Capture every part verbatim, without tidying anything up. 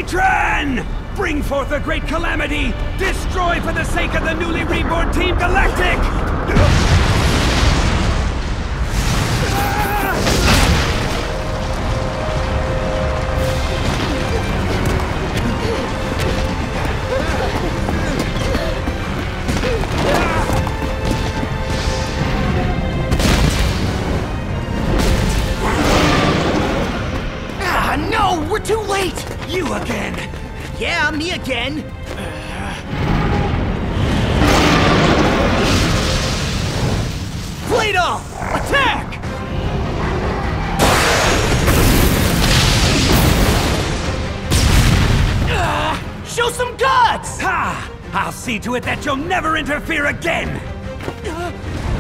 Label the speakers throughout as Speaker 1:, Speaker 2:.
Speaker 1: Heatran! Bring forth a great calamity! Destroy for the sake of the newly reborn Team Galactic!
Speaker 2: Ah, no! We're too late!
Speaker 1: You again!
Speaker 2: Yeah, me again! Play-Doh! Attack! Uh, show some guts!
Speaker 1: Ha! I'll see to it that you'll never interfere again!
Speaker 2: Uh,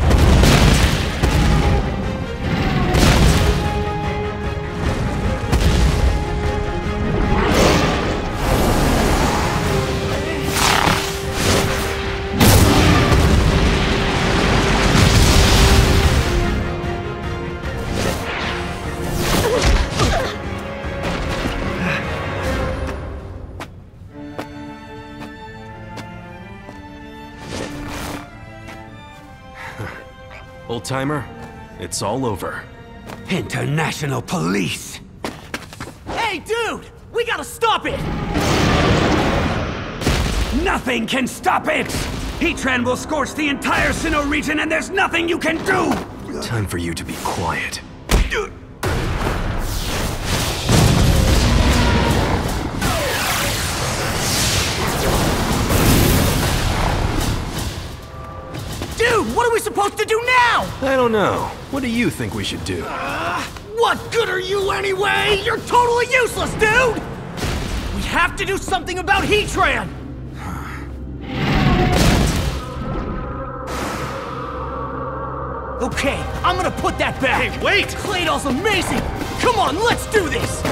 Speaker 3: Old-timer, it's all over.
Speaker 1: International police!
Speaker 2: Hey, dude! We gotta stop it!
Speaker 1: Nothing can stop it! Heatran will scorch the entire Sinnoh region and there's nothing you can do!
Speaker 3: Time for you to be quiet.
Speaker 2: Dude, what are we supposed to do now?
Speaker 3: I don't know. What do you think we should do?
Speaker 2: Uh, what good are you anyway? You're totally useless, dude! We have to do something about Heatran! Okay, I'm gonna put that back.
Speaker 4: Hey, wait!
Speaker 2: Claydol's amazing! Come on, let's do this!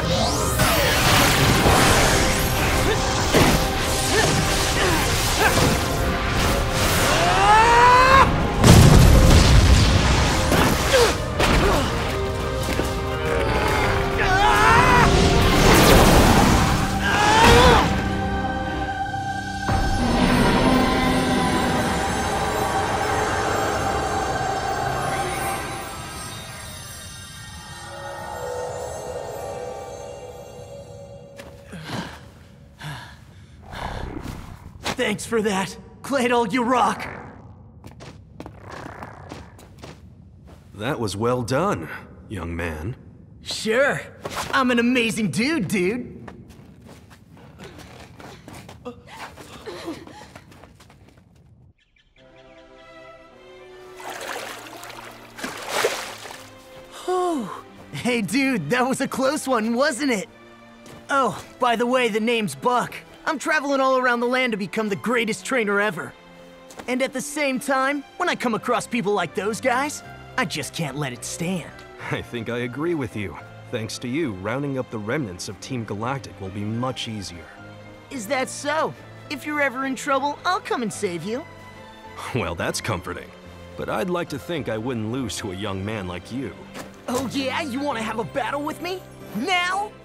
Speaker 2: Thanks for that. Claydol, you rock!
Speaker 3: That was well done, young man.
Speaker 2: Sure. I'm an amazing dude, dude. Oh, hey, dude, that was a close one, wasn't it? Oh, by the way, the name's Buck. I'm traveling all around the land to become the greatest trainer ever. And at the same time, when I come across people like those guys, I just can't let it stand.
Speaker 3: I think I agree with you. Thanks to you, rounding up the remnants of Team Galactic will be much easier.
Speaker 2: Is that so? If you're ever in trouble, I'll come and save you.
Speaker 3: Well, that's comforting. But I'd like to think I wouldn't lose to a young man like you.
Speaker 2: Oh yeah? You want to have a battle with me? Now?